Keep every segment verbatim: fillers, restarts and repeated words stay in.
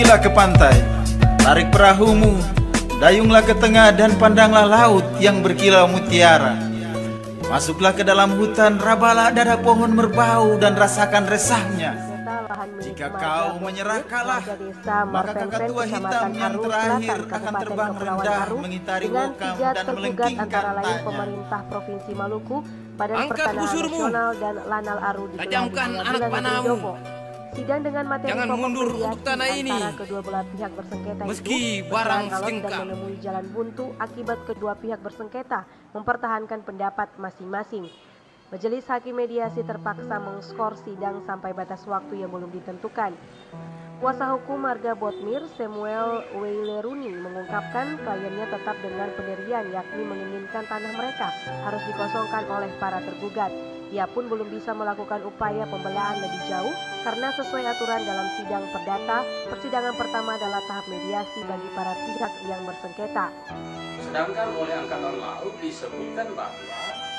Pergilah ke pantai, tarik perahumu, dayunglah ke tengah dan pandanglah laut yang berkilau mutiara. Masuklah ke dalam hutan, rabalah dada pohon merbau dan rasakan resahnya. Jika kau menyerah kalah, maka kakatua hitam yang terakhir akan terbang rendah mengitari Wokam dan melengkingkan antara lain tanya. Pemerintah Provinsi Maluku, Badan Angkat Pertanahan busurmu. Nasional dan Lanal Aru di Tajamkan Pengadilan anak Negeri panahmu. Dobo. Sidang dengan materi Jangan pokok mundur mediasi untuk tanah ini. antara kedua belah pihak bersengketa Meski itu barang berjalan alot sengketa. dan menemui jalan buntu akibat kedua pihak bersengketa mempertahankan pendapat masing-masing. Majelis Hakim Mediasi terpaksa mengskor sidang sampai batas waktu yang belum ditentukan. Kuasa hukum Marga Botmir, Samuel Weileruni, mengungkapkan kliennya tetap dengan pendirian, yakni menginginkan tanah mereka harus dikosongkan oleh para tergugat. Ia pun belum bisa melakukan upaya pembelaan lebih jauh karena sesuai aturan dalam sidang perdata, persidangan pertama adalah tahap mediasi bagi para pihak yang bersengketa. Sedangkan oleh Angkatan Laut disebutkan bahwa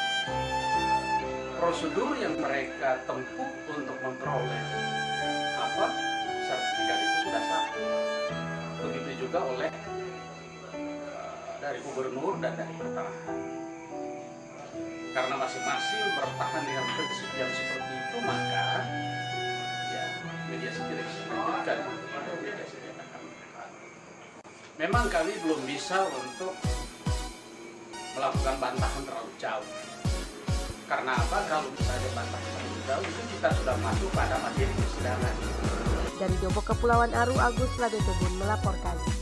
prosedur yang mereka tempuh untuk memperoleh apa sertifikat itu sudah sah. Begitu juga oleh uh, dari gubernur dan dari pertanahan. Karena masing-masing bertahan dengan prinsip yang seperti itu, maka ya mediasi tidak bisa dilanjutkan. Mediasi tidak akan bertahan. Memang kami belum bisa untuk melakukan bantahan terlalu jauh. Karena apa? Kalau misalnya bantahan terlalu jauh itu kita sudah masuk pada materi persidangan. Dari Dobo Kepulauan Aru, Agus Ladetebun melaporkan.